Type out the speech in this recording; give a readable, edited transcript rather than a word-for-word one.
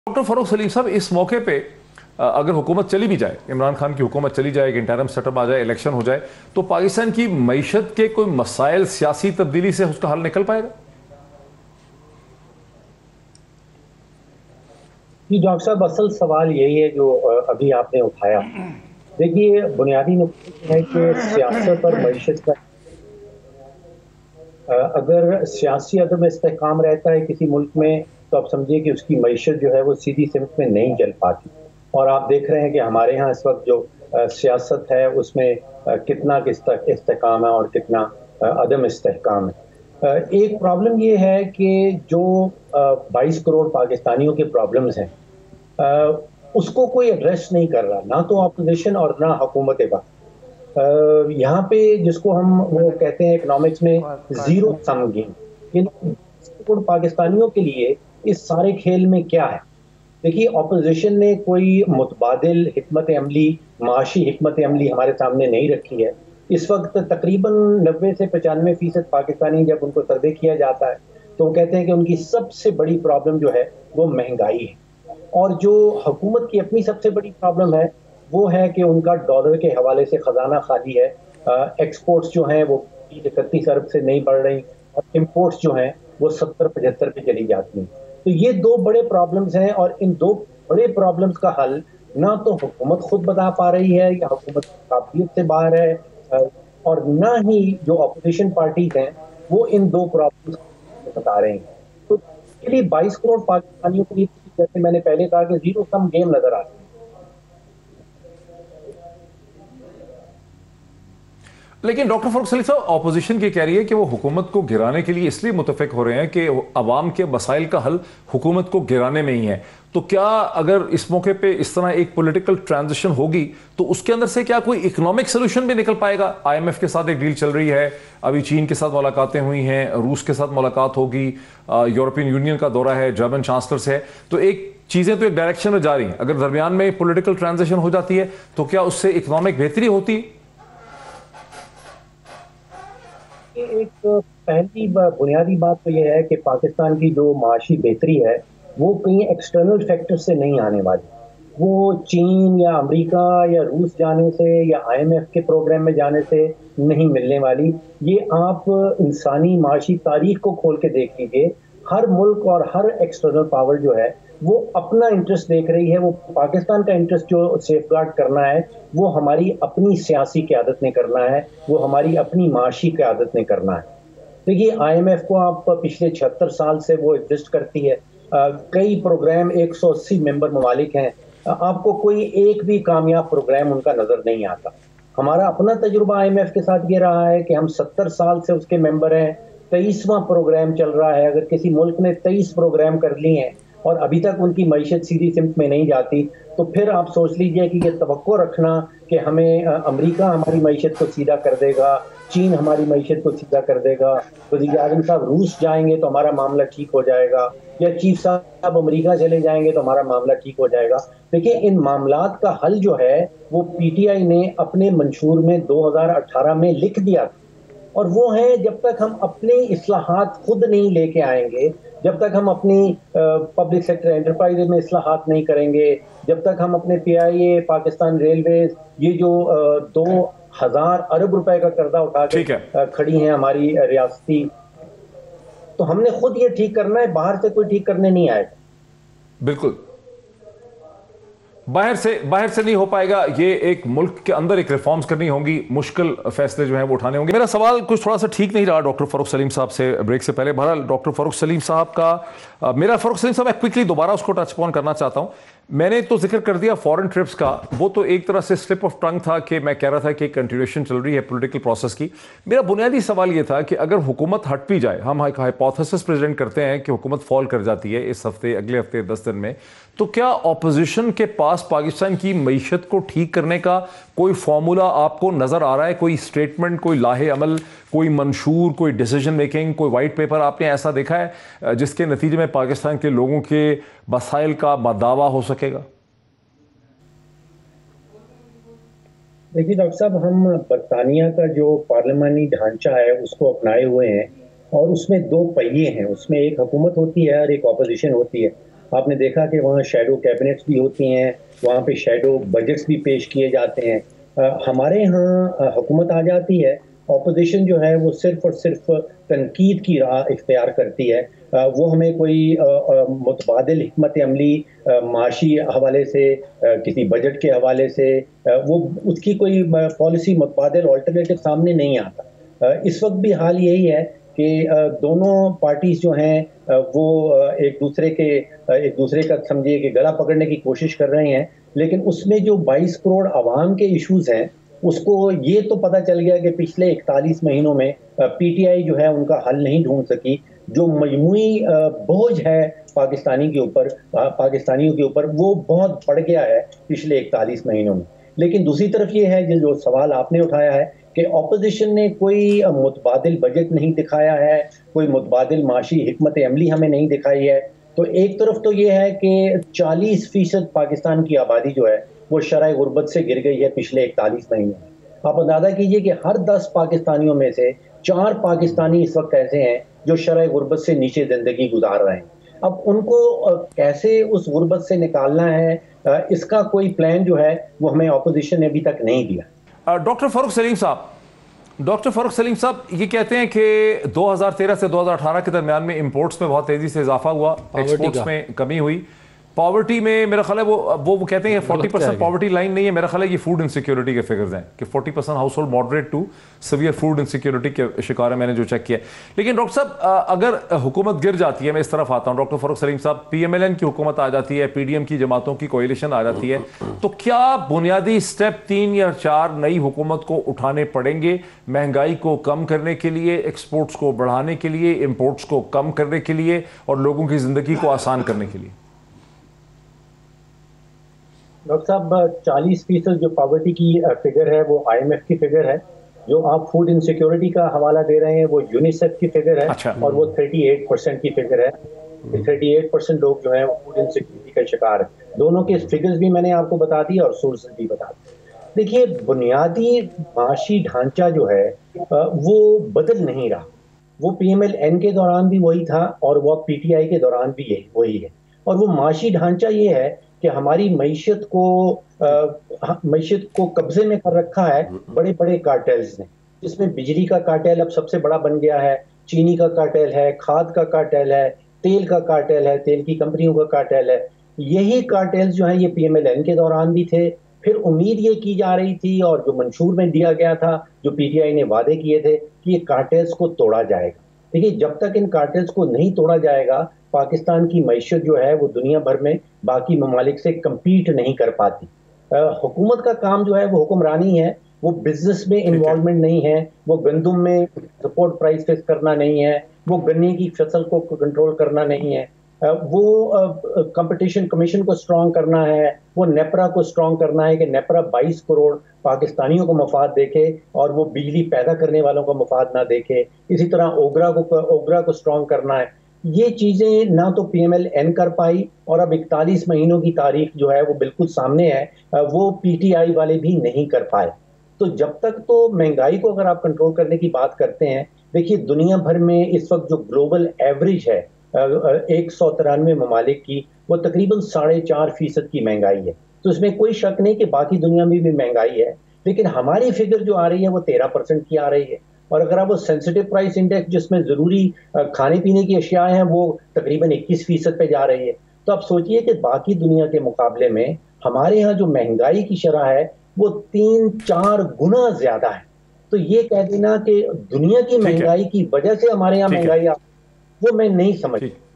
Doctor Farrukh Salim साहब, इस मौके पे अगर हुकूमत चली भी जाए, इमरान खान की हुकूमत चली जाए, इंटरिम सेटअप आ जाए, इलेक्शन हो जाए, तो पाकिस्तान की मईशत के कोई मसाइल सियासी तब्दीली से उसका हल निकल पाएगा? जी डॉक्टर साहब, असल सवाल यही है जो अभी आपने उठाया। देखिए, बुनियादी नुकता है कि सियासत और मईशत का अगर सियासी अदम इस्तेहकाम रहता है किसी मुल्क में, तो आप समझिए कि उसकी मईशत जो है वो सीधी सिमत में नहीं चल पाती। और आप देख रहे हैं कि हमारे यहाँ इस वक्त जो सियासत है उसमें कितना इस्तेहकाम है और कितना अदम इस्तेहकाम है। एक प्रॉब्लम ये है कि जो 22 करोड़ पाकिस्तानियों के प्रॉब्लम्स हैं, उसको कोई एड्रेस नहीं कर रहा, ना तो अपोजिशन और ना हुकूमत वक्त। यहाँ पे जिसको हम वो कहते हैं इकोनॉमिक्स में जीरो सम गेम, इन पाकिस्तानियों के लिए इस सारे खेल में क्या है। देखिए, ऑपोजिशन ने कोई मुतबादिल हिकमत अमली, माशी हिकमत अमली हमारे सामने नहीं रखी है। इस वक्त तकरीबन 90 से 95% पाकिस्तानी जब उनको सर्वे किया जाता है तो वो कहते हैं कि उनकी सबसे बड़ी प्रॉब्लम जो है वो महंगाई है। और जो हुकूमत की अपनी सबसे बड़ी प्रॉब्लम है वो है कि उनका डॉलर के हवाले से खजाना खाली है। एक्सपोर्ट्स जो हैं वो 31 अरब से नहीं बढ़ रही और इम्पोर्ट्स जो हैं वो 70-75 पे चली जाती हैं। तो ये दो बड़े प्रॉब्लम्स हैं और इन दो बड़े प्रॉब्लम्स का हल ना तो हुकूमत खुद बता पा रही है या हुकूमत काबिलियत से बाहर है, और ना ही जो अपोजिशन पार्टीज हैं वो इन दो प्रॉब्लम्स बता रहे हैं। तो इसके लिए 22 करोड़ पाकिस्तानियों के लिए, जैसे मैंने पहले कहा, कि जीरो सम गेम नजर आता है। लेकिन डॉक्टर फरूख सलीम साहब, ऑपोजिशन की कह रही है कि वो हुकूमत को गिराने के लिए इसलिए मुतफिक हो रहे हैं कि अवाम के मसाइल का हल हुकूमत को गिराने में ही है। तो क्या अगर इस मौके पे इस तरह एक पॉलिटिकल ट्रांजिशन होगी तो उसके अंदर से क्या कोई इकोनॉमिक सोल्यूशन भी निकल पाएगा? आईएमएफ के साथ एक डील चल रही है, अभी चीन के साथ मुलाकातें हुई हैं, रूस के साथ मुलाकात होगी, यूरोपियन यूनियन का दौरा है, जर्मन चांसलर से है। तो एक चीजें तो एक डायरेक्शन में जा रही हैं। अगर दरमियान में पॉलिटिकल ट्रांजिशन हो जाती है तो क्या उससे इकोनॉमिक बेहतरी होती है? एक पहली बुनियादी बात तो यह है कि पाकिस्तान की जो माशी बेहतरी है वो कहीं एक्सटर्नल फैक्टर से नहीं आने वाली। वो चीन या अमेरिका या रूस जाने से या आईएमएफ के प्रोग्राम में जाने से नहीं मिलने वाली। ये आप इंसानी माशी तारीख को खोल के देख लीजिए। हर मुल्क और हर एक्सटर्नल पावर जो है वो अपना इंटरेस्ट देख रही है। वो पाकिस्तान का इंटरेस्ट जो सेफगार्ड करना है वो हमारी अपनी सियासी क़यादत ने करना है, वो हमारी अपनी माशी क़यादत ने करना है। देखिए, आईएमएफ को आप पिछले 76 साल से वो एग्जिस्ट करती है। कई प्रोग्राम, 180 मेंबर ममालिक हैं। आपको कोई एक भी कामयाब प्रोग्राम उनका नजर नहीं आता। हमारा अपना तजुर्बा आईएमएफ के साथ ये रहा है कि हम 70 साल से उसके मेंबर हैं। 23वां प्रोग्राम चल रहा है। अगर किसी मुल्क ने 23 प्रोग्राम कर लिए हैं और अभी तक उनकी मईशत सीधी सिमत में नहीं जाती, तो फिर आप सोच लीजिए कि ये तवक्को रखना कि हमें अमेरिका हमारी मईशत को सीधा कर देगा, चीन हमारी मईशत को सीधा कर देगा, वज़ीर आज़म साहब रूस जाएंगे तो हमारा मामला ठीक हो जाएगा, या चीफ साहब अमेरिका चले जाएंगे तो हमारा मामला ठीक हो जाएगा। देखिए, इन मामलात का हल जो है वो पीटीआई ने अपने मंशूर में 2018 में लिख दिया था। और वो है, जब तक हम अपने इस्लाहात खुद नहीं लेके आएंगे, जब तक हम अपनी पब्लिक सेक्टर एंटरप्राइज में इस्लाहात नहीं करेंगे, जब तक हम अपने पीआईए, पाकिस्तान रेलवेज, ये जो 2000 अरब रुपए का कर्जा उठा के खड़ी हैं हमारी रियासती, तो हमने खुद ये ठीक करना है, बाहर से कोई ठीक करने नहीं आएगा। बिल्कुल, बाहर से नहीं हो पाएगा। ये एक मुल्क के अंदर एक रिफॉर्म्स करनी होंगी, मुश्किल फैसले जो हैं वो उठाने होंगे। मेरा सवाल कुछ थोड़ा सा ठीक नहीं रहा डॉक्टर फरूख सलीम साहब से ब्रेक से पहले। बहरहाल डॉक्टर फरूख सलीम साहब का फरूख सलीम साहब, मैं क्विकली दोबारा उसको टच ऑन करना चाहता हूं। मैंने तो जिक्र कर दिया फॉरेन ट्रिप्स का, वो तो एक तरह से स्लिप ऑफ टंग था कि मैं कह रहा था कि कंटिन्यूएशन चल रही है पॉलिटिकल प्रोसेस की। मेरा बुनियादी सवाल ये था कि अगर हुकूमत हट भी जाए, हम एक हाइपोथेसिस प्रेजेंट करते हैं कि हुकूमत फॉल कर जाती है इस हफ्ते, अगले हफ्ते, 10 दिन में, तो क्या ऑपोजिशन के पास पाकिस्तान की मईशत को ठीक करने का कोई फॉर्मूला आपको नजर आ रहा है? कोई स्टेटमेंट, कोई लाहे अमल, कोई मंशूर, कोई डिसीजन मेकिंग, कोई वाइट पेपर आपने ऐसा देखा है जिसके नतीजे में पाकिस्तान के लोगों के मसाइल का दावा हो सकेगा? देखिए डॉक्टर साहब, हम बरतानिया का जो पार्लिमानी ढांचा है उसको अपनाए हुए हैं और उसमें दो पहिए हैं। उसमें एक हुकूमत होती है और एक ऑपोजिशन होती है। आपने देखा कि वहाँ शैडो कैबिनेट्स भी होती हैं, वहाँ पे शैडो बजट्स भी पेश किए जाते हैं। हमारे यहाँ हुकूमत आ जाती है, ऑपोजिशन जो है वो सिर्फ और सिर्फ तनकीद की राह इख्तियार करती है। वो हमें कोई मुतबादिल हिकमत अमली माशी हवाले से, किसी बजट के हवाले से, वो उसकी कोई पॉलिसी मुतबादिल अल्टरनेटिव सामने नहीं आता। इस वक्त भी हाल यही है कि दोनों पार्टीज जो हैं वो एक दूसरे का समझिए कि गला पकड़ने की कोशिश कर रहे हैं, लेकिन उसमें जो 22 करोड़ आवाम के इश्यूज हैं उसको ये तो पता चल गया कि पिछले 41 महीनों में पीटीआई जो है उनका हल नहीं ढूंढ सकी। जो मजमूई बोझ है पाकिस्तानियों के ऊपर वो बहुत बढ़ गया है पिछले 41 महीनों में। लेकिन दूसरी तरफ ये है जो सवाल आपने उठाया है कि ऑपोजिशन ने कोई मुतबादिल बजट नहीं दिखाया है, कोई मुतबादिल माशी हिकमत अमली हमें नहीं दिखाई है। तो एक तरफ तो ये है कि 40% पाकिस्तान की आबादी जो है वो शरह गुर्बत से गिर गई है पिछले 41 महीनों में। आप अंदाजा कीजिए कि हर 10 पाकिस्तानियों में से 4 पाकिस्तानी इस वक्त ऐसे हैं जो शरह गुर्बत से नीचे जिंदगी गुजार रहे हैं। अब उनको कैसे उस गुर्बत से निकालना है, इसका कोई प्लान जो है वो हमें ऑपोजिशन ने अभी तक नहीं दिया। डॉक्टर फारूक सलीम साहब ये कहते हैं कि 2013 से 2018 के दरमियान में इंपोर्ट्स में बहुत तेजी से इजाफा हुआ, एक्सपोर्ट्स में कमी हुई। पॉवर्टी में मेरा ख्याल है वो कहते हैं 40% पॉवर्टी लाइन नहीं है, मेरा ख्याल है ये फूड इनसिक्योरिटी के फिगर्स हैं कि 40% household moderate to severe food insecurity के शिकार है, मैंने जो चेक किया। लेकिन डॉक्टर साहब अगर हुकूमत गिर जाती है, मैं इस तरफ आता हूँ डॉक्टर फारूक सलीम साहब, पीएमएलएन की हुकूमत आ जाती है, पीडीएम की जमातों की कोएलिशन आ जाती है, तो क्या बुनियादी स्टेप 3 या 4 नई हुकूमत को उठाने पड़ेंगे महंगाई को कम करने के लिए, एक्सपोर्ट्स को बढ़ाने के लिए, इंपोर्ट्स को कम करने के लिए और लोगों की जिंदगी को आसान करने के लिए? डॉक्टर साहब 40% जो पॉवर्टी की फिगर है वो आईएमएफ की फिगर है। जो आप फूड इनसिक्योरिटी का हवाला दे रहे हैं वो यूनिसेफ की फिगर है। अच्छा। और वो 38% की फिगर है। 38% लोग जो हैं वो फूड इनसिक्योरिटी का शिकार है। दोनों के फिगर्स भी मैंने आपको बता दिए और सोर्सेज भी बता दिए। देखिए, बुनियादी माशी ढांचा जो है वो बदल नहीं रहा। वो पीएमएलएन के दौरान भी वही था और वो पीटीआई के दौरान भी यही वही है। और वो माशी ढांचा ये है कि हमारी मईशत को कब्जे में कर रखा है बड़े बड़े कार्टेल्स ने, जिसमें बिजली का कार्टेल अब सबसे बड़ा बन गया है, चीनी का कार्टेल है, खाद का कार्टेल है, तेल का कार्टेल है, तेल की कंपनियों का कार्टेल है। यही कार्टेल्स जो हैं ये पीएमएलएन के दौरान भी थे। फिर उम्मीद ये की जा रही थी और जो मंशूर में दिया गया था, जो पीटीआई ने वादे किए थे कि ये कार्टेल्स को तोड़ा जाएगा। देखिए, जब तक इन कार्टेल्स को नहीं तोड़ा जाएगा पाकिस्तान की मईशत जो है वो दुनिया भर में बाकी ममालिक से कम्पीट नहीं कर पाती। हुकूमत का काम जो है वो हुक्मरानी है, वो बिजनेस में इन्वॉल्वमेंट नहीं है, वो गंदुम में सपोर्ट प्राइस फिक्स करना नहीं है, वो गन्ने की फसल को कंट्रोल करना नहीं है, वो कंपटीशन कमीशन को स्ट्रॉन्ग करना है, वो नेपरा को स्ट्रॉन्ग करना है कि नेपरा 22 करोड़ पाकिस्तानियों को मफाद देखे और वो बिजली पैदा करने वालों को मफाद ना देखे। इसी तरह ओगरा को स्ट्रॉन्ग करना है। ये चीजें ना तो पीएमएलएन कर पाई और अब 41 महीनों की तारीख जो है वो बिल्कुल सामने है, वो पीटीआई वाले भी नहीं कर पाए। तो जब तक तो महंगाई को अगर आप कंट्रोल करने की बात करते हैं, देखिए दुनिया भर में इस वक्त जो ग्लोबल एवरेज है 193 ममालिक की, वो तकरीबन 4.5% की महंगाई है। तो इसमें कोई शक नहीं कि बाकी दुनिया में भी महंगाई है, लेकिन हमारी फिगर जो आ रही है वो 13% की आ रही है। और अगर आप वो सेंसिटिव प्राइस इंडेक्स जिसमें जरूरी खाने पीने की अशिया हैं वो तकरीबन 21% पे जा रही है। तो आप सोचिए कि बाकी दुनिया के मुकाबले में हमारे यहाँ जो महंगाई की शरह है वो 3-4 गुना ज्यादा है। तो ये कह देना कि दुनिया की महंगाई की वजह से हमारे यहाँ महंगाई, वो मैं नहीं समझ